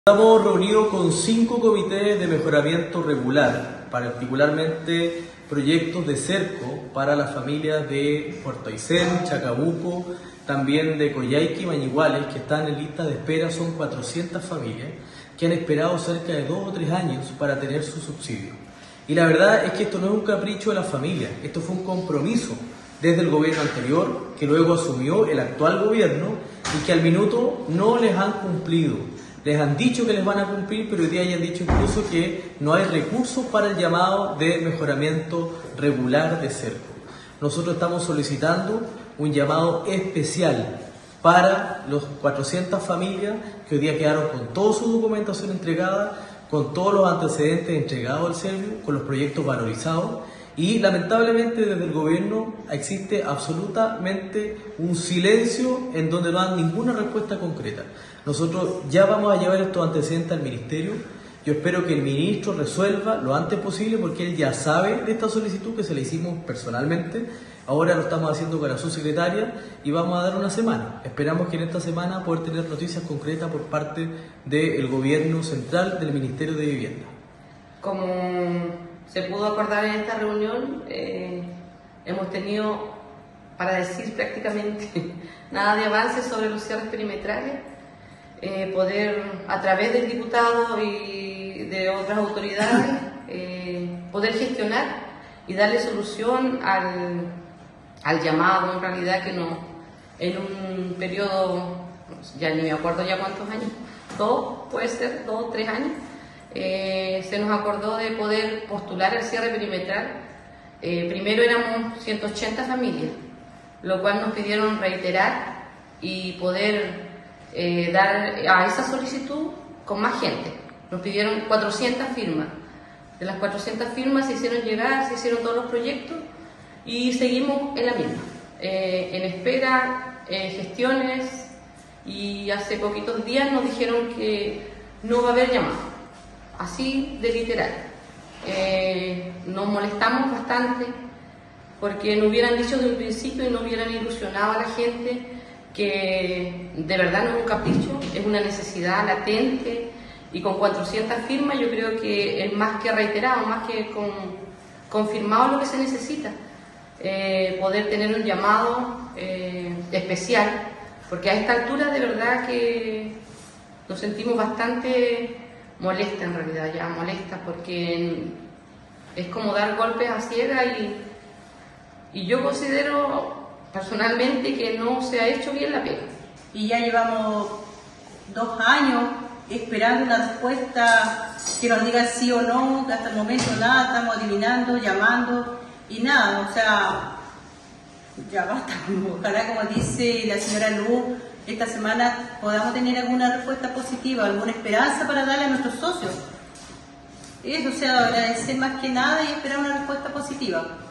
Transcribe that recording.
Estamos reunidos con 5 comités de mejoramiento regular, particularmente proyectos de cerco para las familias de Puerto Aysén, Chacabuco, también de Coyhaique y Mañiguales, que están en lista de espera. Son 400 familias que han esperado cerca de 2 o 3 años para tener su subsidio. Y la verdad es que esto no es un capricho de las familias, esto fue un compromiso desde el gobierno anterior, que luego asumió el actual gobierno y que al minuto no les han cumplido. Les han dicho que les van a cumplir, pero hoy día ya han dicho incluso que no hay recursos para el llamado de mejoramiento regular de cerco. Nosotros estamos solicitando un llamado especial para los 400 familias que hoy día quedaron con toda su documentación entregada, con todos los antecedentes entregados al Servio, con los proyectos valorizados. Y lamentablemente desde el gobierno existe absolutamente un silencio en donde no dan ninguna respuesta concreta. Nosotros ya vamos a llevar estos antecedentes al ministerio. Yo espero que el ministro resuelva lo antes posible, porque él ya sabe de esta solicitud que se la hicimos personalmente. Ahora lo estamos haciendo con la subsecretaria y vamos a dar una semana. Esperamos que en esta semana poder tener noticias concretas por parte del gobierno central, del Ministerio de Vivienda. Como se pudo acordar en esta reunión, hemos tenido, para decir prácticamente nada de avance sobre los cierres perimetrales. Poder, a través del diputado y de otras autoridades, poder gestionar y darle solución al llamado, en realidad, que no, en un periodo, ya ni me acuerdo ya cuántos años, 2, puede ser, 2 o 3 años, se nos acordó de poder postular el cierre perimetral. Primero éramos 180 familias, lo cual nos pidieron reiterar y poder dar a esa solicitud con más gente. Nos pidieron 400 firmas. De las 400 firmas se hicieron llegar, se hicieron todos los proyectos y seguimos en la misma, en espera, gestiones, y hace poquitos días nos dijeron que no va a haber llamado. Así de literal. Nos molestamos bastante porque nos hubieran dicho desde un principio y no hubieran ilusionado a la gente que de verdad no es un capricho, es una necesidad latente, y con 400 firmas yo creo que es más que reiterado, más que confirmado lo que se necesita. Poder tener un llamado especial, porque a esta altura de verdad que nos sentimos bastante molesta, en realidad ya molesta, porque es como dar golpes a ciegas, y yo considero personalmente que no se ha hecho bien la pega. Y ya llevamos 2 años esperando una respuesta que nos diga sí o no, que hasta el momento nada, estamos adivinando, llamando y nada, o sea, ya basta. Ojalá, como dice la señora Luz, esta semana podamos tener alguna respuesta positiva, alguna esperanza para darle a nuestros socios. Eso, o sea, agradecer más que nada y esperar una respuesta positiva.